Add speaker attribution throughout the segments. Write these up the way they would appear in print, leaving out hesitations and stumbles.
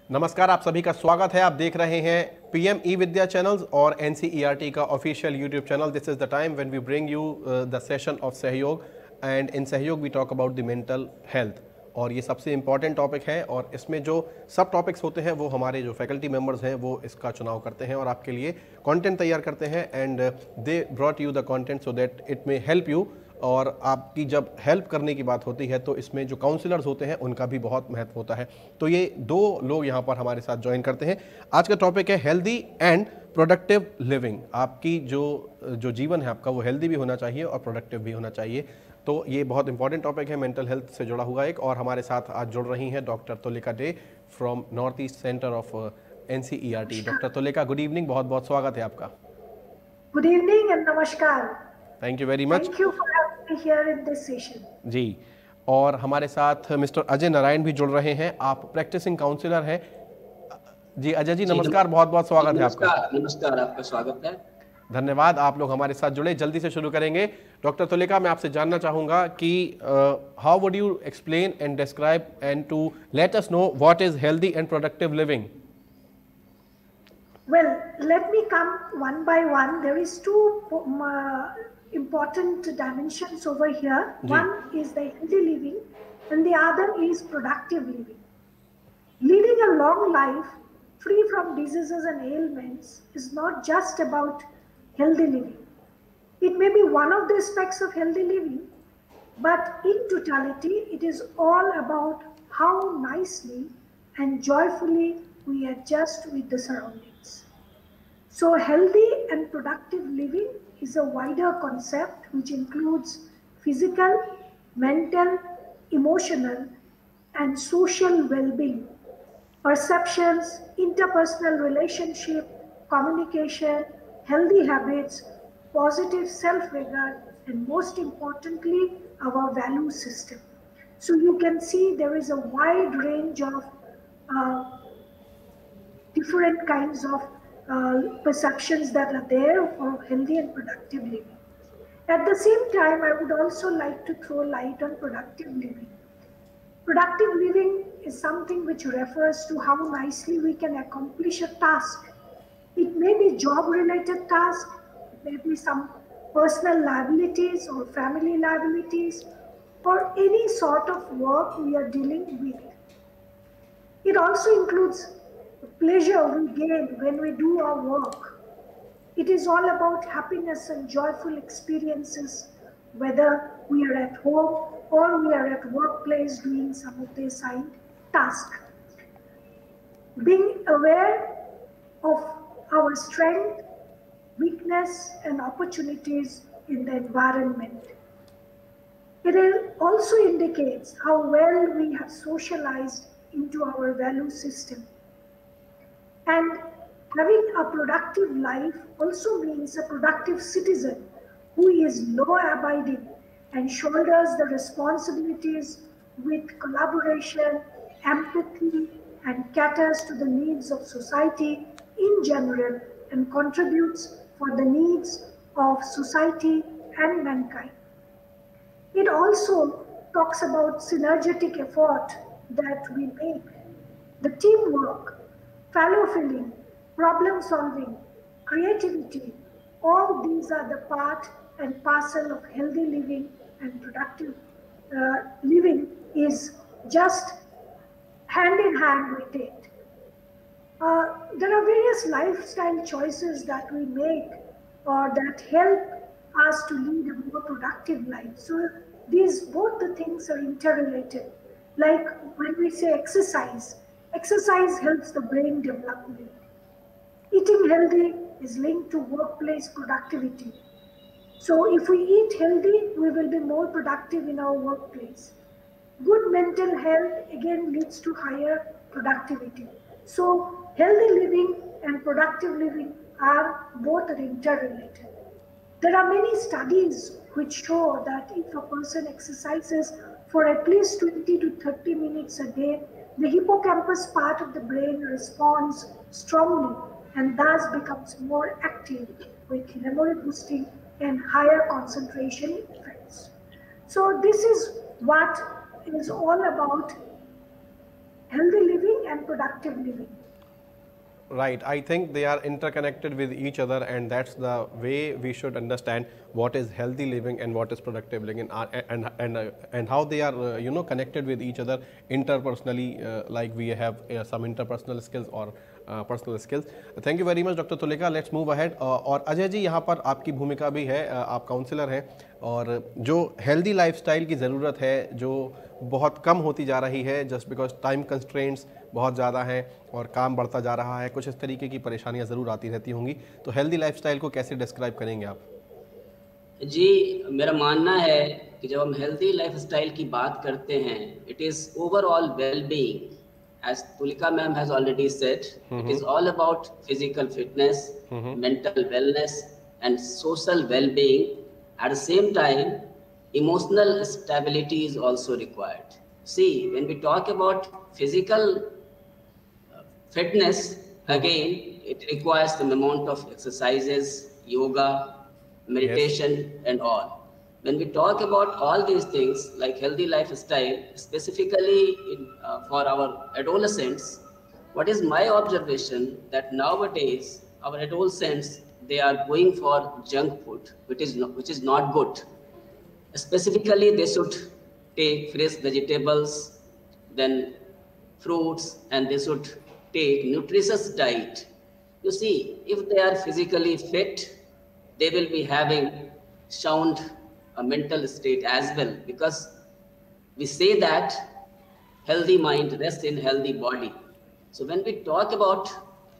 Speaker 1: नमस्कार, आप सभी का स्वागत है। आप देख रहे हैं पीएम ई विद्या चैनल्स और एनसीईआरटी का official YouTube channel. This is the time when we bring you the session of Sahyog, and in Sahyog we talk about the mental health. और ये सबसे इम्पॉर्टेंट टॉपिक है और इसमें जो सब टॉपिक्स होते हैं वो हमारे जो फैकल्टी मेंबर्स हैं वो इसका चुनाव करते हैं और आपके लिए कंटेंट तैयार करते हैं, and they brought you the content so that it may help you. और आपकी जब हेल्प करने की बात होती है तो इसमें जो काउंसलर्स होते हैं उनका भी बहुत महत्व होता है। तो ये दो लोग यहाँ पर हमारे साथ ज्वाइन करते हैं। आज का टॉपिक है हेल्दी एंड प्रोडक्टिव लिविंग। आपकी जो जीवन है आपका वो हेल्दी भी होना चाहिए और प्रोडक्टिव भी होना चाहिए। तो ये बहुत इंपॉर्टेंट टॉपिक है, मेंटल हेल्थ से जुड़ा हुआ एक। और हमारे साथ आज जुड़ रही हैं doctor Tulika Dey from north east centre of NCERT. Doctor Tulika, good evening, बहुत बहुत स्वागत है आपका।
Speaker 2: गुड इवनिंग एंड नमस्कार।
Speaker 1: Thank you very much.
Speaker 2: Thank you for having me here in this session.
Speaker 1: जी, और हमारे साथ मिस्टर अजय नारायण भी जुड़ रहे हैं। आप प्रैक्टिसिंग काउंसलर हैं। जी अजय जी नमस्कार, बहुत बहुत स्वागत है आपका।
Speaker 3: नमस्कार, आपका स्वागत है।
Speaker 1: धन्यवाद, आप लोग हमारे साथ जुड़े। जल्दी से शुरू करेंगे। डॉक्टर तुलिका, मैं आपसे जानना चाहूँगा कि how would you explain and describe and to let us know what is healthy and productive living?
Speaker 2: Well, let me come one by one. There is two important dimensions over here. One is the healthy living and the other is productive living. Leading a long life free from diseases and ailments is not just about healthy living. It may be one of the aspects of healthy living, but in totality, it is all about how nicely and joyfully we adjust with the surroundings. So healthy and productive living is a wider concept which includes physical, mental, emotional, and social well-being, perceptions, interpersonal relationship, communication, healthy habits, positive self-regard, and most importantly, our value system. So you can see there is a wide range of different kinds of perceptions that are there for healthy and productive living. At the same time, I would also like to throw light on productive living. Productive living is something which refers to how nicely we can accomplish a task. It may be job-related task, it may be some personal liabilities or family liabilities, or any sort of work we are dealing with. It also includes the pleasure we gain when we do our work. It is all about happiness and joyful experiences, whether we are at home or we are at workplace doing some of the assigned tasks. Being aware of our strength, weakness, and opportunities in the environment. It also indicates how well we have socialized into our value system. And having a productive life also means a productive citizen who is law-abiding and shoulders the responsibilities with collaboration, empathy, and caters to the needs of society in general and contributes for the needs of society and mankind. It also talks about synergetic effort that we make, the teamwork, fellow feeling, problem solving, creativity. All these are the part and parcel of healthy living, and productive living is just hand in hand with it. There are various lifestyle choices that we make or that help us to lead a more productive life. So these both the things are interrelated. Like when we say exercise, exercise helps the brain development. Eating healthy is linked to workplace productivity. So if we eat healthy, we will be more productive in our workplace. Good mental health again leads to higher productivity. So healthy living and productive living are both interrelated. There are many studies which show that if a person exercises for at least 20 to 30 minutes a day, the hippocampus part of the brain responds strongly and thus becomes more active with memory boosting and higher concentration effects. So this is what is all about healthy living and productive living.
Speaker 1: Right. I think they are interconnected with each other, and that's the way we should understand what is healthy living and what is productive living, and how they are connected with each other interpersonally, like we have some interpersonal skills or personal skills. Thank you very much doctor Tulika. Let's move ahead. और अजय जी, यहाँ पर आपकी भूमिका भी है, आप counsellor हैं, और जो हेल्दी लाइफस्टाइल की ज़रूरत है जो बहुत कम होती जा रही है जस्ट बिकॉज टाइम कंस्ट्रेंट्स बहुत ज़्यादा हैं और काम बढ़ता जा रहा है, कुछ इस तरीके की परेशानियाँ ज़रूर आती रहती होंगी, तो हेल्दी लाइफस्टाइल को कैसे डिस्क्राइब करेंगे आप?
Speaker 3: जी, मेरा मानना है कि जब हम हेल्दी लाइफस्टाइल की बात करते हैं, it is overall well-being. As Tulika ma'am has already said, it is all about physical fitness, mental wellness, and social well-being. At the same time, emotional stability is also required. See, when we talk about physical fitness, again, it requires some amount of exercises, yoga, meditation, and all. When we talk about all these things like healthy lifestyle, specifically for our adolescents, what is my observation that nowadays our adolescents, they are going for junk food, which is not good. Specifically, they should take fresh vegetables, then fruits, and they should take nutritious diet. You see, if they are physically fit, they will be having sound a mental state as well, because we say that healthy mind rests in healthy body. So when we talk about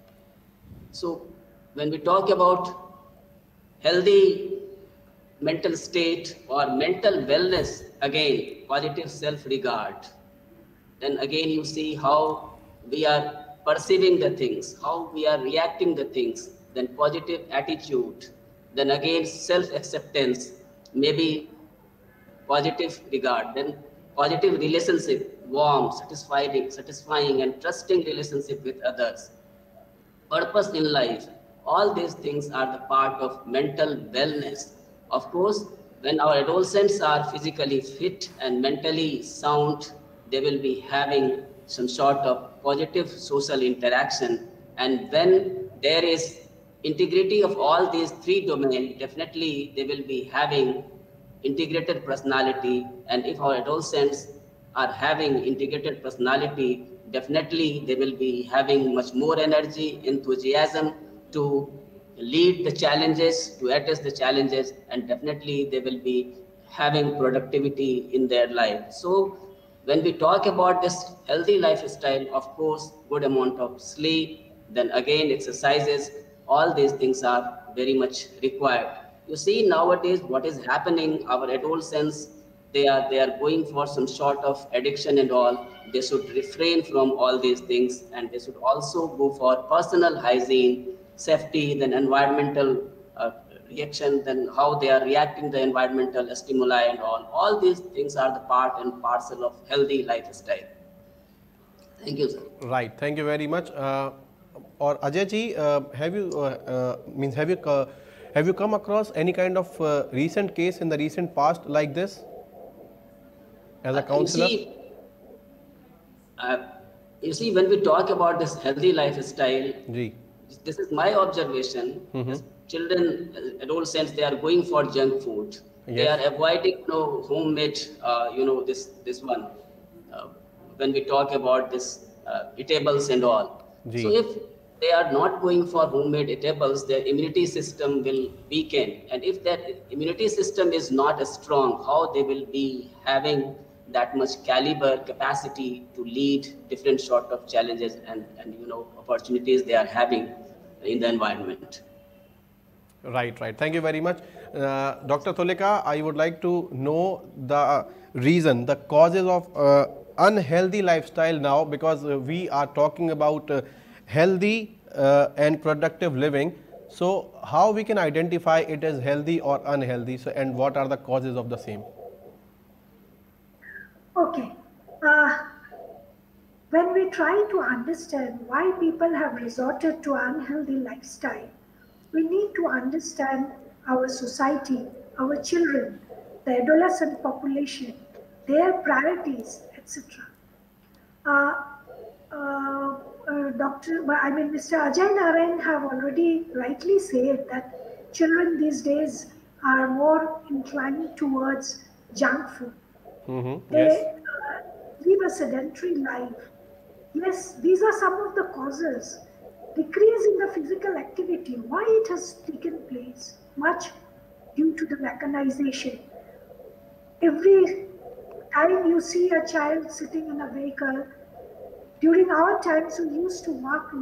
Speaker 3: healthy mental state or mental wellness, again positive self-regard, then again you see how we are perceiving the things, how we are reacting the things, then positive attitude, then again self-acceptance, maybe positive regard, then positive relationship, warm, satisfying and trusting relationship with others, purpose in life. All these things are the part of mental wellness. Of course, when our adolescents are physically fit and mentally sound, they will be having some sort of positive social interaction. And when there is integrity of all these three domains, definitely they will be having integrated personality. And if our adolescents are having integrated personality, definitely they will be having much more energy, enthusiasm to lead the challenges, to address the challenges, and definitely they will be having productivity in their life. So when we talk about this healthy lifestyle, of course, good amount of sleep, then again exercises, all these things are very much required. You see nowadays what is happening, our adolescents, they are going for some sort of addiction and all. They should refrain from all these things, and they should also go for personal hygiene, safety, then environmental reaction, then how they are reacting the environmental stimuli and all. All these things are the part and parcel of healthy lifestyle. Thank you, sir.
Speaker 1: Right. Thank you very much. Or Ajay ji, have you come across any kind of recent case in the recent past like this as a counselor?
Speaker 3: You see, when we talk about this healthy lifestyle, this is my observation. Children, adolescents, they are going for junk food. Yes. They are avoiding homemade, this one. When we talk about this eatables and all. So if they are not going for homemade eatables, their immunity system will weaken. And if their immunity system is not as strong, how they will be having that much caliber capacity to lead different sort of challenges and opportunities they are having in the environment.
Speaker 1: Right. Thank you very much. Dr. Tulika, I would like to know the reason, the causes of unhealthy lifestyle now, because we are talking about healthy and productive living. So how we can identify it as healthy or unhealthy, and what are the causes of the same?
Speaker 2: Okay. When we try to understand why people have resorted to unhealthy lifestyle, we need to understand our society, our children, the adolescent population, their priorities, etc. Mr. Ajay Narayan have already rightly said that children these days are more inclined towards junk food.
Speaker 1: Yes.
Speaker 2: They live a sedentary life. Yes, these are some of the causes. Decrease in the physical activity. Why it has taken place? Much due to the mechanization. Every time you see a child sitting in a vehicle, during our times we used to walk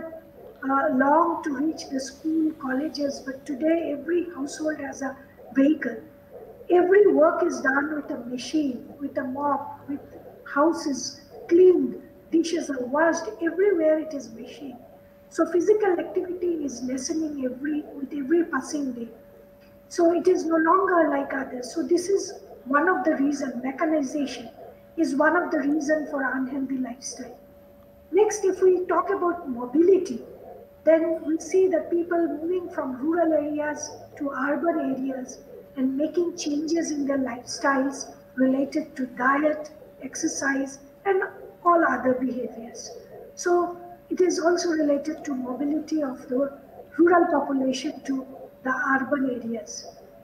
Speaker 2: long to reach the school, colleges, but today every household has a vehicle. Every work is done with a machine, with a mop, with houses cleaned, dishes are washed, everywhere it is machine. So physical activity is lessening with every passing day. So it is no longer like others. So this is one of the reasons, mechanization is one of the reasons for unhealthy lifestyle. Next, if we talk about mobility, then we see that people moving from rural areas to urban areas and making changes in their lifestyles related to diet, exercise, and all other behaviors. So it is also related to mobility of the rural population to the urban areas.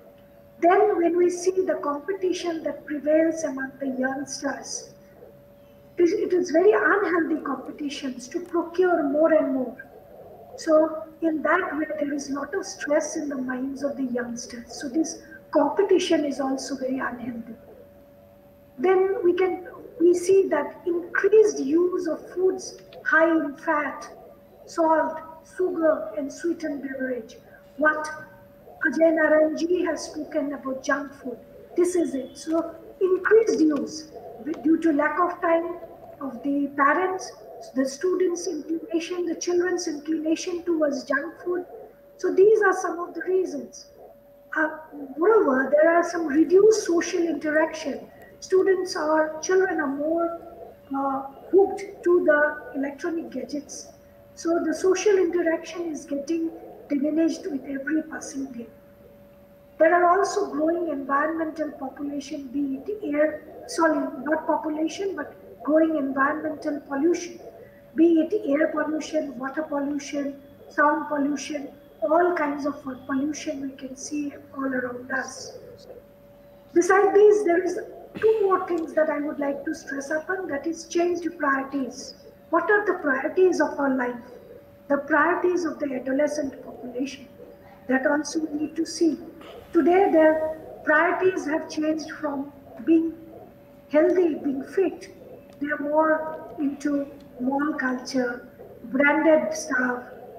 Speaker 2: Then when we see the competition that prevails among the youngsters, it is very unhealthy competitions to procure more and more. So in that way, there is a lot of stress in the minds of the youngsters. So this competition is also very unhealthy. Then we see that increased use of foods high in fat, salt, sugar, and sweetened beverage. What Ajay Narayan ji has spoken about junk food. This is it. So increased use due to lack of time of the parents, the students' inclination, the children's inclination towards junk food. So these are some of the reasons. Moreover, there are some reduced social interaction. Students or children are more hooked to the electronic gadgets. So the social interaction is getting diminished with every passing day. There are also growing environmental population, be it not population, but growing environmental pollution, be it air pollution, water pollution, sound pollution, all kinds of pollution we can see all around us. Besides these, there is two more things that I would like to stress upon, that is changed priorities. What are the priorities of our life? The priorities of the adolescent population. That also we need to see. Today, their priorities have changed from being healthy, being fit. They are more into mall culture, branded stuff,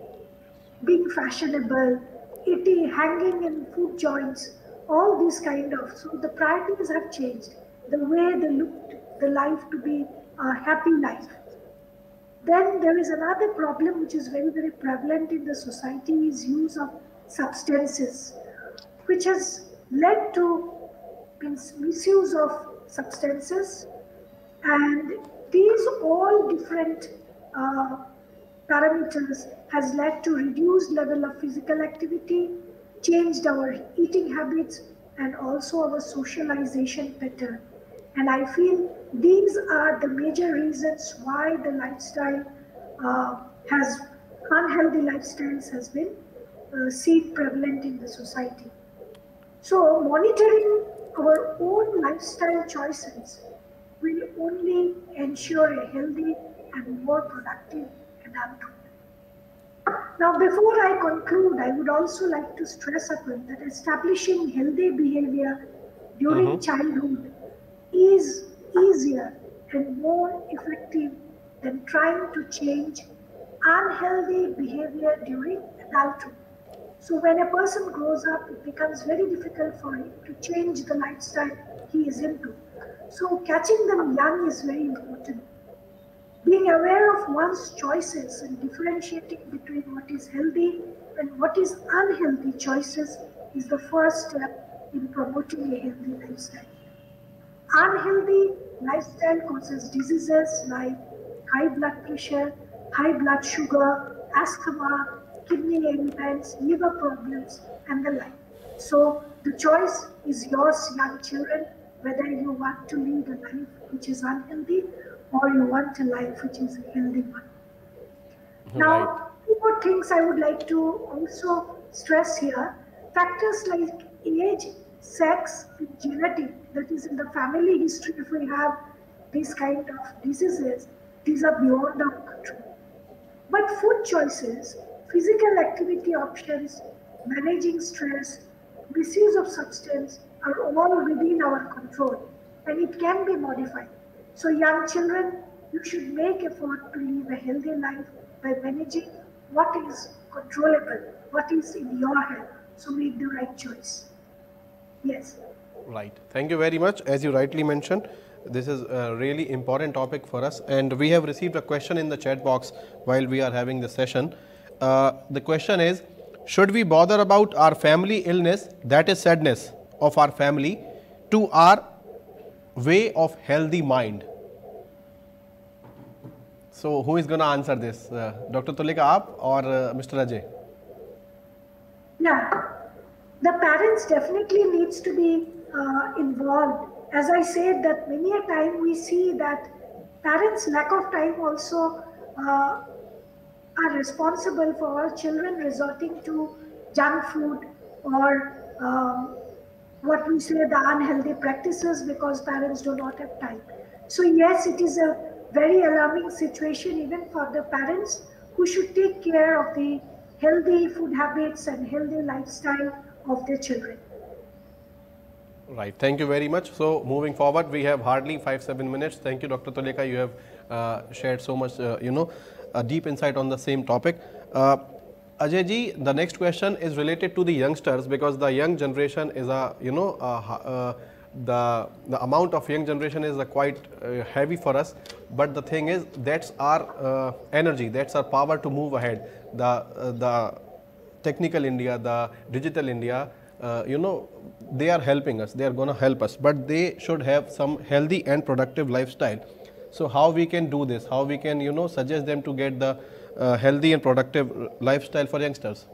Speaker 2: being fashionable, eating, hanging in food joints, all these kind of. So the priorities have changed. The way they look the life to be a happy life. Then there is another problem which is very, very prevalent in the society is use of substances, which has led to misuse of substances, and these all different parameters has led to reduced level of physical activity, changed our eating habits, and also our socialization pattern. And I feel these are the major reasons why the lifestyle has unhealthy lifestyles has been seen prevalent in the society. So monitoring our own lifestyle choices will only ensure a healthy and more productive adulthood. Now, before I conclude, I would also like to stress upon that establishing healthy behavior during childhood is easier and more effective than trying to change unhealthy behavior during adulthood. So when a person grows up, it becomes very difficult for him to change the lifestyle he is into. So catching them young is very important. Being aware of one's choices and differentiating between what is healthy and what is unhealthy choices is the first step in promoting a healthy lifestyle. Unhealthy lifestyle causes diseases like high blood pressure, high blood sugar, asthma, kidney ailments, liver problems, and the like. So the choice is yours, young children, whether you want to lead a life which is unhealthy or you want a life which is a healthy one.
Speaker 1: Right.
Speaker 2: Now, two more things I would like to also stress here. Factors like age, sex, and genetic, that is in the family history, if we have these kind of diseases, these are beyond our control. But food choices, physical activity options, managing stress, misuse of substance are all within our control and it can be modified. So young children, you should make effort to live a healthy life by managing what is controllable, what is in your hand. So make the right choice. Yes.
Speaker 1: Right. Thank you very much. As you rightly mentioned, this is a really important topic for us, and we have received a question in the chat box while we are having the session. The question is, should we bother about our family illness, that is sadness of our family, to our way of healthy mind? So who is going to answer this? Dr. Tulika, aap or Mr. Ajay?
Speaker 2: Yeah, the parents definitely needs to be involved. As I said, that many a time we see that parents' lack of time also are responsible for our children resorting to junk food or what we say the unhealthy practices because parents do not have time. So yes, it is a very alarming situation even for the parents who should take care of the healthy food habits and healthy lifestyle of their children.
Speaker 1: Right. Thank you very much. So moving forward, we have hardly 5-7 minutes. Thank you, Dr. Tulika. You have shared so much, deep insight on the same topic. Ajay ji, the next question is related to the youngsters because the young generation is the amount of young generation is quite heavy for us. But the thing is, that's our energy, that's our power to move ahead. The technical India, the digital India, they are helping us, they are going to help us, but they should have some healthy and productive lifestyle. So how we can do this, how we can suggest them to get the healthy and productive lifestyle for youngsters?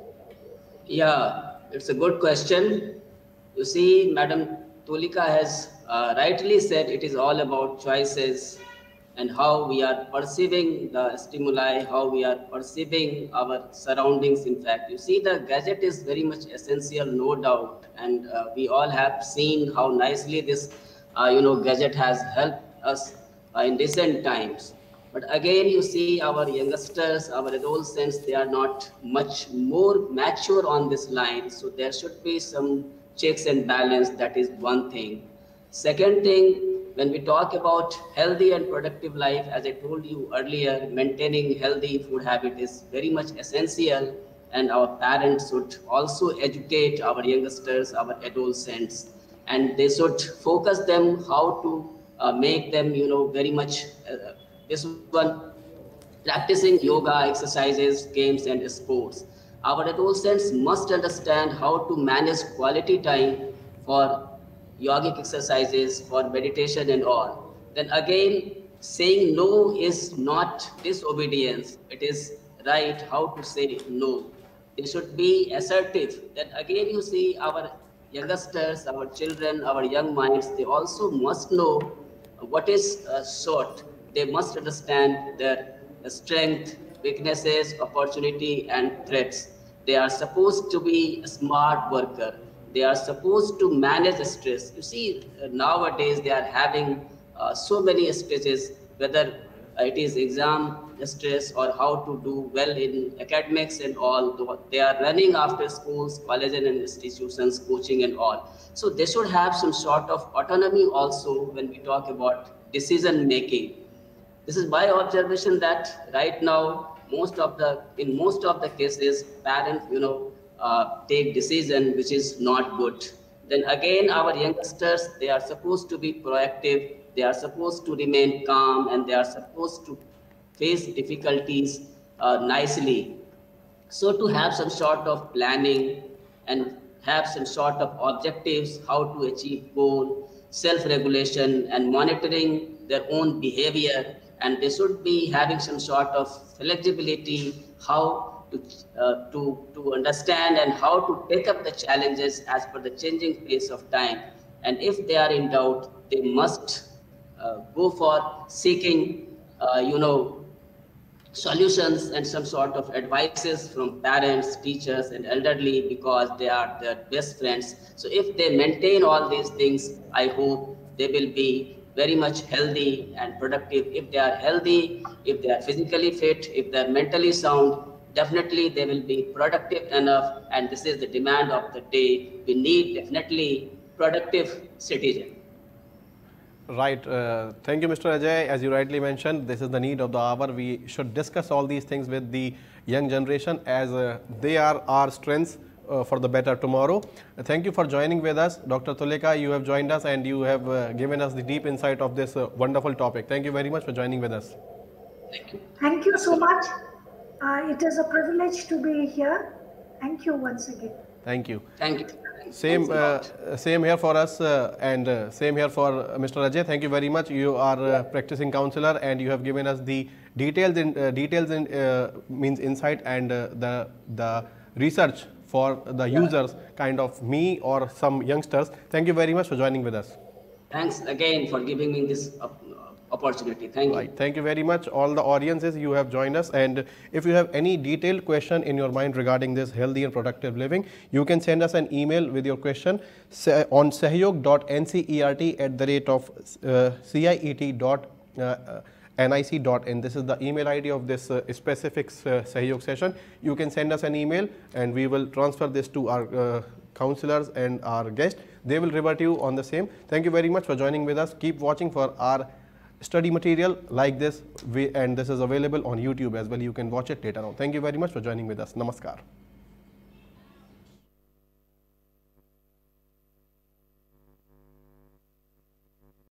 Speaker 3: Yeah, it's a good question. You see, Madam Tulika has rightly said it is all about choices and how we are perceiving the stimuli, how we are perceiving our surroundings. In fact, you see, the gadget is very much essential, no doubt, and we all have seen how nicely this, gadget has helped us in recent times. But again, you see, our youngsters, our adolescents, they are not much more mature on this line, so there should be some checks and balance. That is one thing. Second thing, when we talk about healthy and productive life, as I told you earlier, maintaining healthy food habit is very much essential, and our parents should also educate our youngsters, our adolescents, and they should focus them how to make them, very much this one, practicing yoga, exercises, games, and sports. Our adolescents must understand how to manage quality time for yogic exercises, for meditation and all. Then again, saying no is not disobedience. It is right how to say no. They should be assertive. Then again, you see, our youngsters, our children, our young minds, they also must know what is short. They must understand their strength, weaknesses, opportunity, and threats. They are supposed to be a smart worker. They are supposed to manage stress. You see, nowadays they are having so many stresses, whether it is exam stress or how to do well in academics and all. They are running after schools, colleges and institutions, coaching and all. So they should have some sort of autonomy also when we talk about decision making. This is my observation that right now, in most of the cases, parents, take decision which is not good. Then again, our youngsters, they are supposed to be proactive. They are supposed to remain calm and they are supposed to face difficulties nicely. So to have some sort of planning and have some sort of objectives, how to achieve goal, self-regulation and monitoring their own behavior, and they should be having some sort of flexibility, how to understand and how to take up the challenges as per the changing pace of time. And if they are in doubt, they must go for seeking solutions and some sort of advices from parents, teachers, and elderly, because they are their best friends. So if they maintain all these things, I hope they will be very much healthy and productive. If they are healthy, if they are physically fit, if they are mentally sound, definitely they will be productive enough. And this is the demand of the day. We need definitely productive citizens.
Speaker 1: Right. Thank you, Mr. Ajay. As you rightly mentioned, this is the need of the hour. We should discuss all these things with the young generation, as they are our strengths for the better tomorrow. Thank you for joining with us. Dr. Tuleka, you have joined us and you have given us the deep insight of this wonderful topic. Thank you very much for joining with us.
Speaker 3: Thank you.
Speaker 2: Thank you so much. It is a privilege to be here. Thank you once again.
Speaker 1: Thank you.
Speaker 3: Thank you.
Speaker 1: Same here for us and same here for Mr. Ajay. Thank you very much. You are a practicing counselor and you have given us the details in means insight and the research for the users, kind of me or some youngsters. Thank you very much for joining with us.
Speaker 3: Thanks again for giving me this opportunity. Thank you.
Speaker 1: Right. Thank you very much, all the audiences you have joined us. And if you have any detailed question in your mind regarding this healthy and productive living, you can send us an email with your question on sahyog.ncert@ciet.nic.in. This is the email ID of this specific Sahyog session. You can send us an email and we will transfer this to our counselors and our guests. They will revert you on the same. Thank you very much for joining with us. Keep watching for our study material like this, and this is available on YouTube as well. You can watch it later on. Thank you very much for joining with us. Namaskar.